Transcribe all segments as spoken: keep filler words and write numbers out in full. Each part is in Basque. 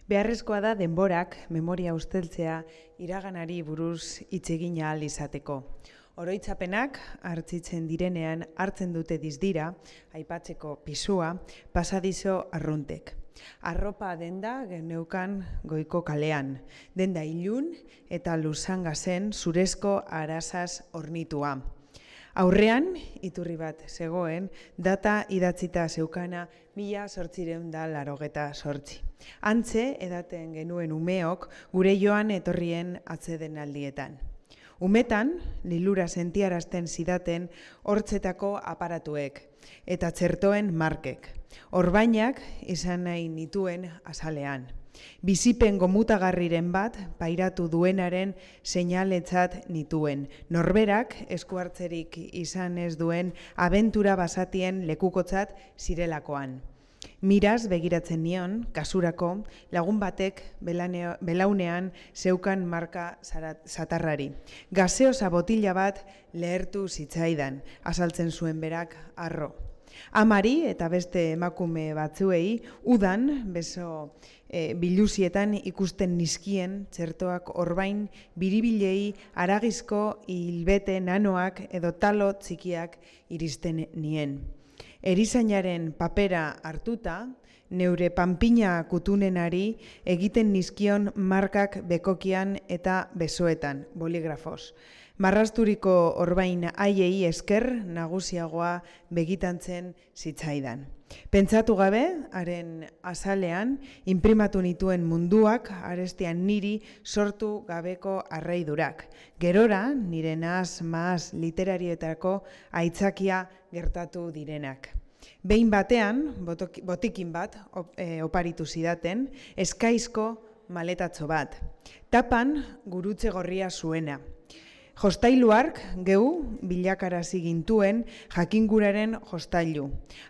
Beharrezkoa da denborak memoria usteltzea iraganari buruz hitz egin ahal izateko. Oroitzapenak hartzitzen direnean hartzen dute dizdira, aipatzeko pisua, pasadizo arruntek. Arropa denda geneukan goiko kalean, denda ilun eta luzanga zen zurezko arazaz ornitua. Aurrean, iturri bat zegoen, data idatzita zeukana mila zortzireun da larogeta sortzi. Antze edaten genuen umeok gure joan etorrien atzeden aldietan. Umetan, lilura sentiarazten zidaten hortzetako aparatuek eta txertoen markek. Orbainak izan nahi nituen azalean. Bizipen gomutagarriren bat pairatu duenaren seinaletzat nituen. Norberak eskuartzerik izan ez duen abentura basatien lekukotzat zirelakoan. Miraz begiratzen nion, kasurako, lagun batek belaunean zeukan marka zatarrari. Gaseosa botila bat lehertu zitzaidan, azaltzen zuen berak arro. Amari eta beste emakume batzuei udan beso e, biluzietan ikusten nizkien txertoak orbain biribilei aragizko hilbete nanoak edo talo txikiak iristen nien. Erizainaren papera hartuta, neure panpina kutunenari egiten nizkion markak bekokian eta besoetan, boligrafoz. Marrasturiko orbain haiei esker nagusiagoa begitantzen zitzaidan. Pentsatu gabe, haren azalean, inprimatu nituen munduak arestian niri sortu gabeko arraidurak. Gerora, nire nahaz maaz literarioetako aitzakia gertatu direnak. Behin batean, botikin bat oparitu zidaten, eskaizko maletatxo bat. Tapan gurutze gorria zuena. Jostailuark geu bilakarazi gintuen jakinguraren jostailu.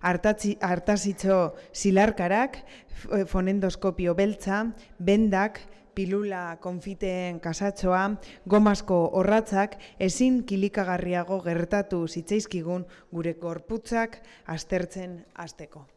Artazitxo zilarkarak, fonendoskopio beltza, bendak, pilula konfiteen kasatxoa, gomazko orratzak ezin kilikagarriago gertatu zitzaizkigun gure gorputzak aztertzen hasteko.